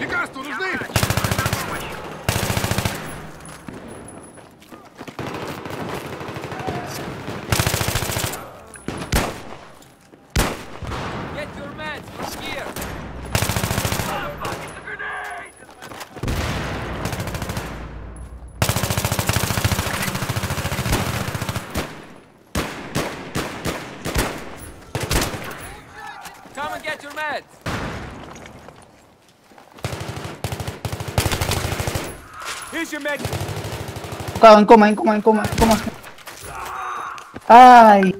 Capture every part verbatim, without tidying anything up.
Лекарства нужны? Get your meds from here! Come and get your meds! Here's your med. Tocado, en coma, en coma, en coma, en coma. Ay.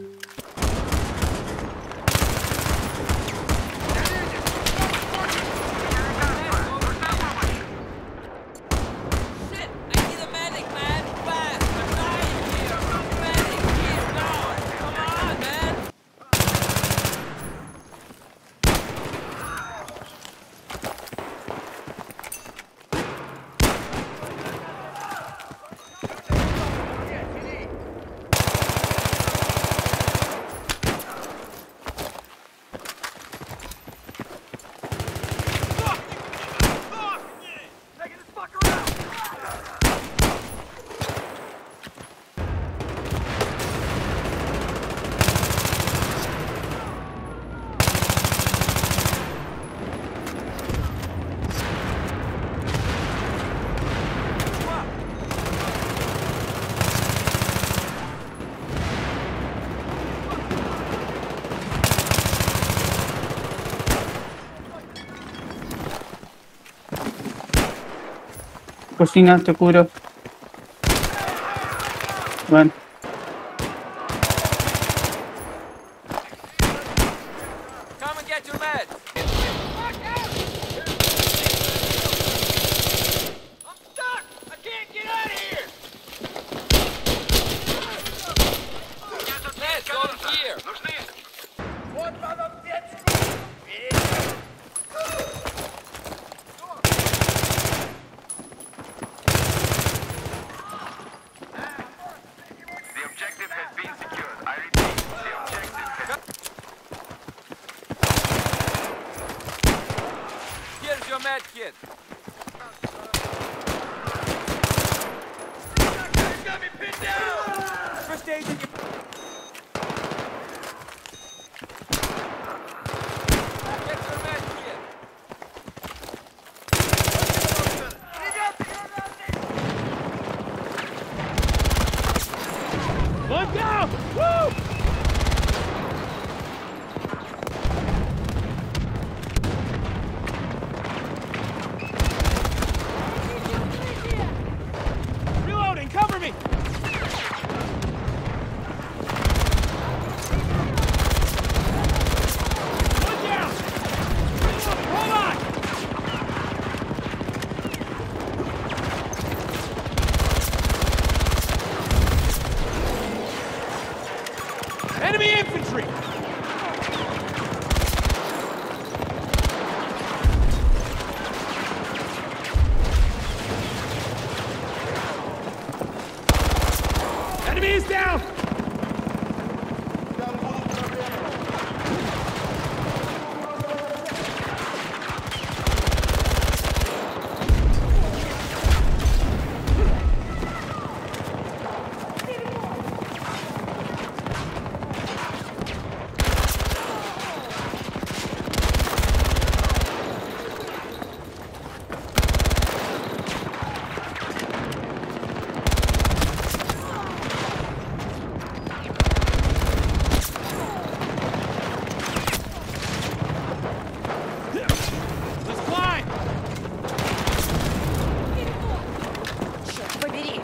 Cocina, te curo. Bueno. Come and get your meds! I'm stuck! I can't get out of here! Meds over here! Вот надо взять! The objective has been secured. I repeat, the objective has... Here's your med kit! You got me pinned down! First aid in your... Get your med kit! Look out! Woo! Reloading, cover me! Look out! Hold on! Enemy infantry! Enemy is down! Let's climb! Побери!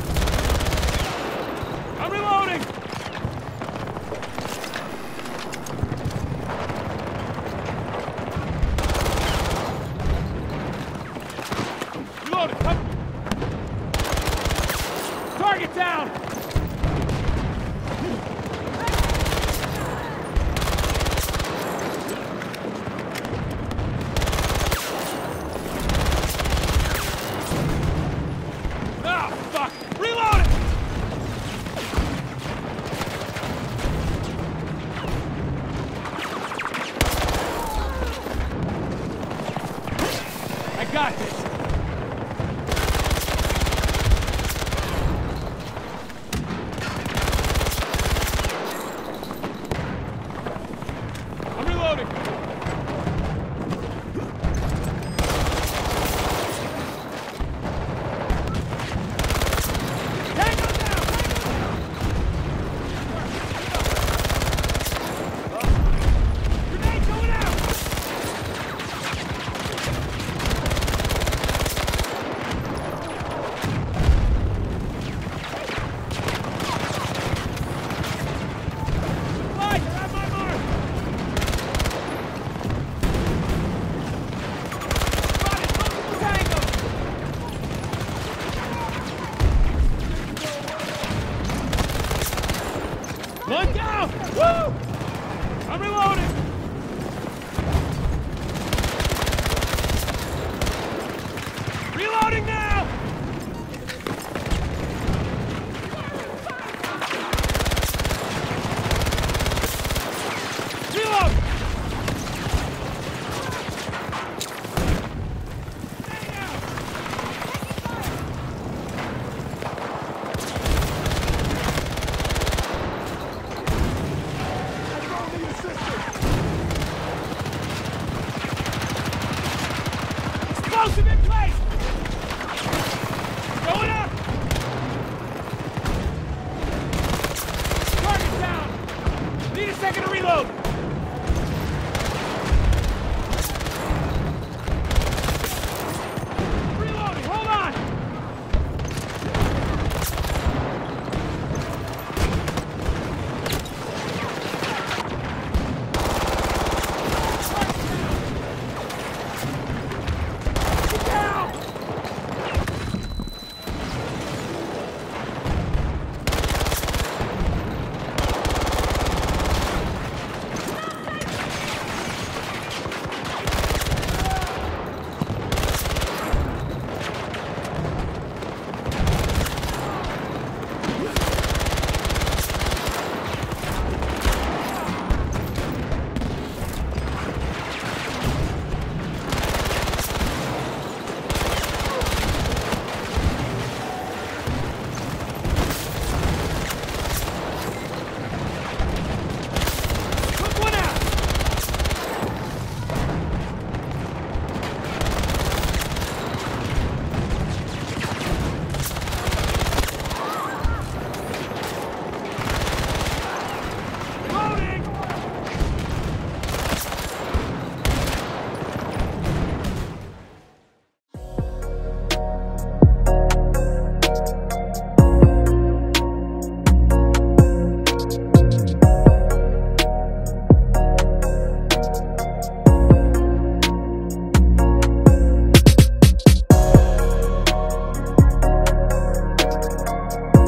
I'm reloading! Reloading, come! Target down! Ah, fuck! Reload it! I Woo! I'm reloading!